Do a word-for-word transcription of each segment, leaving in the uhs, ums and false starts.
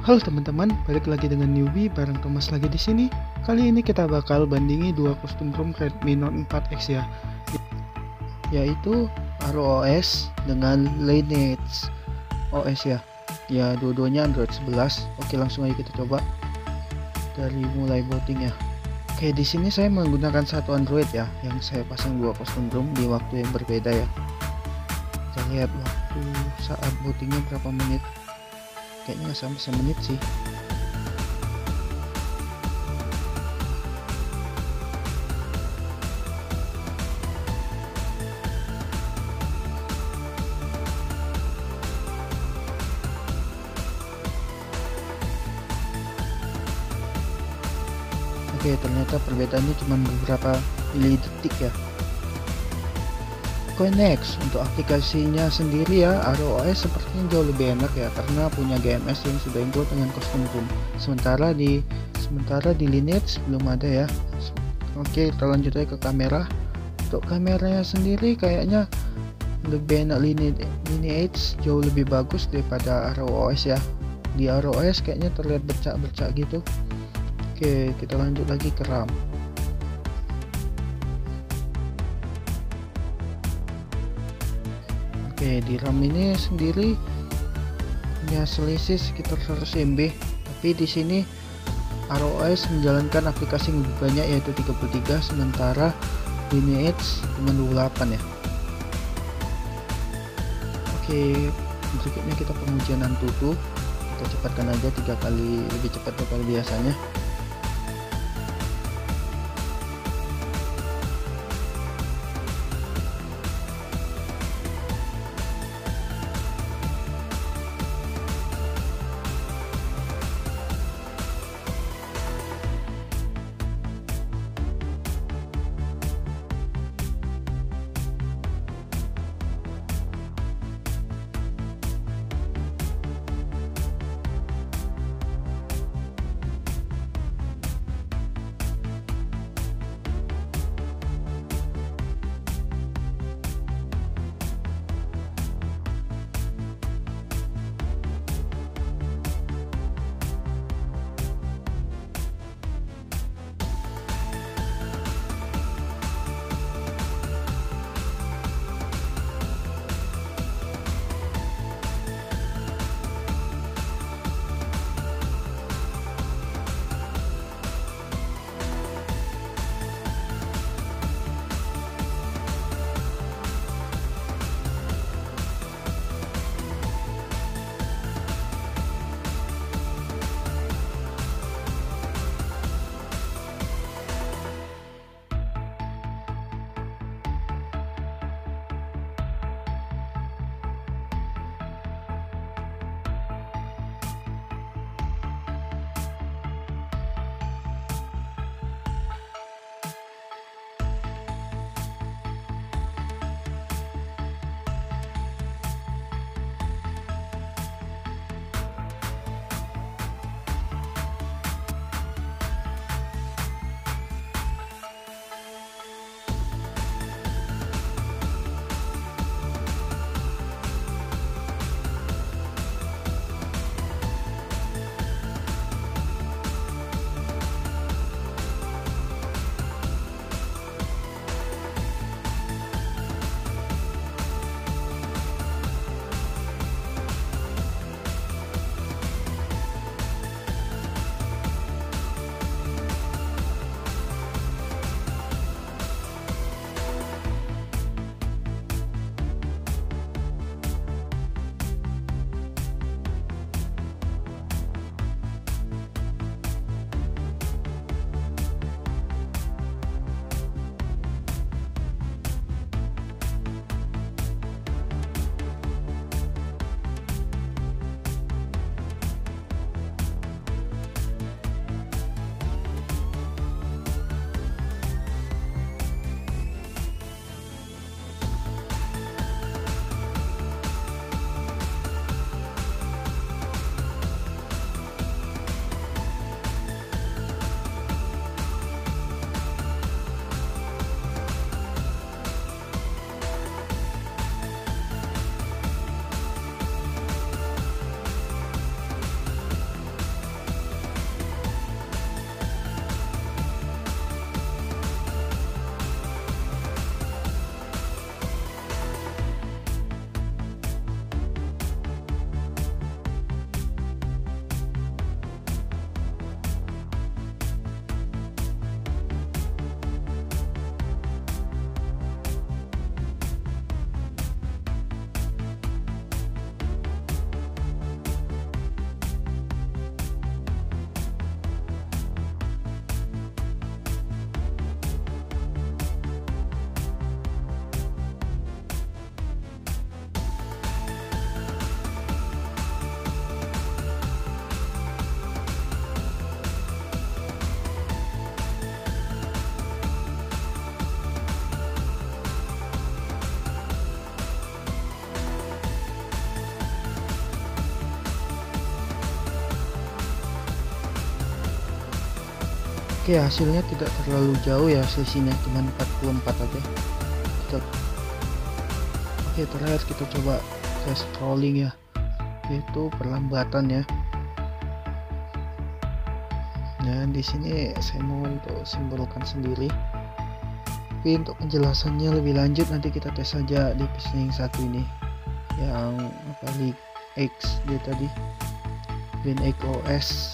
Halo teman-teman, balik lagi dengan newbie bareng Thomas lagi di sini. Kali ini kita bakal bandingi dua kostum ROM Redmi Note empat X ya, yaitu R O S dengan Lineage O S ya. Ya, dua-duanya Android sebelas. Oke, langsung aja kita coba dari mulai booting ya. Oke, di sini saya menggunakan satu Android ya, yang saya pasang dua kostum ROM di waktu yang berbeda ya. Kita lihat waktu saat bootingnya berapa menit. Kayaknya nggak sampai semenit sih. Oke, ternyata perbedaannya cuma beberapa milidetik ya. Oke, next untuk aplikasinya sendiri ya, R O S sepertinya jauh lebih enak ya karena punya G M S yang sudah include dengan kostum ROM. Sementara di sementara di Lineage belum ada ya. Oke, kita lanjut aja ke kamera. Untuk kameranya sendiri kayaknya lebih enak Lineage, Lineage jauh lebih bagus daripada R O S ya. Di R O S kayaknya terlihat bercak-bercak gitu. Oke, kita lanjut lagi ke RAM. Oke, di RAM ini sendiri punya selisih sekitar seratus M B, tapi di sini R O S menjalankan aplikasi yang lebih banyak yaitu tiga puluh tiga, sementara Lineage cuma dua puluh delapan ya. Oke, berikutnya kita pengujian Antutu. Kita cepatkan aja tiga kali lebih cepat daripada biasanya. Oke, hasilnya tidak terlalu jauh ya, selisihnya cuma empat puluh empat aja. Kita Oke, terakhir kita coba tes scrolling ya, yaitu perlambatan ya. Dan di sini saya mau untuk simbolkan sendiri. Tapi untuk penjelasannya lebih lanjut nanti kita tes saja di P C yang satu ini, yang apa League X dia tadi, WinX O S.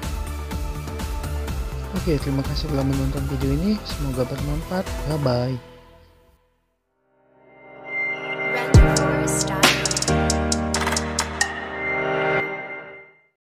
Oke, terima kasih telah menonton video ini. Semoga bermanfaat. Bye bye.